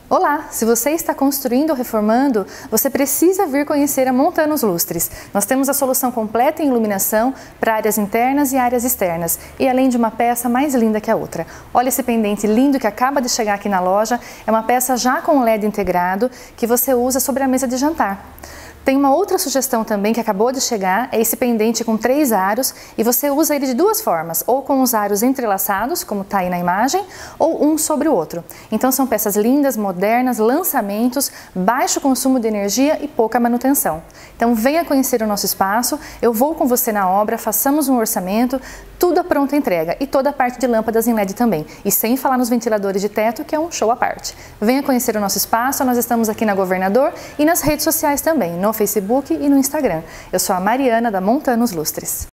Olá! Se você está construindo ou reformando, você precisa vir conhecer a Montanos Lustres. Nós temos a solução completa em iluminação para áreas internas e áreas externas, e além de uma peça mais linda que a outra. Olha esse pendente lindo que acaba de chegar aqui na loja, é uma peça já com LED integrado que você usa sobre a mesa de jantar. Tem uma outra sugestão também que acabou de chegar, é esse pendente com 3 aros e você usa ele de duas formas, ou com os aros entrelaçados, como está aí na imagem, ou um sobre o outro. Então são peças lindas, modernas, lançamentos, baixo consumo de energia e pouca manutenção. Então venha conhecer o nosso espaço, eu vou com você na obra, façamos um orçamento, tudo a pronta entrega e toda a parte de lâmpadas em LED também. E sem falar nos ventiladores de teto, que é um show à parte. Venha conhecer o nosso espaço, nós estamos aqui na Governador e nas redes sociais também, no Facebook e no Instagram. Eu sou a Mariana da Montanos Lustres.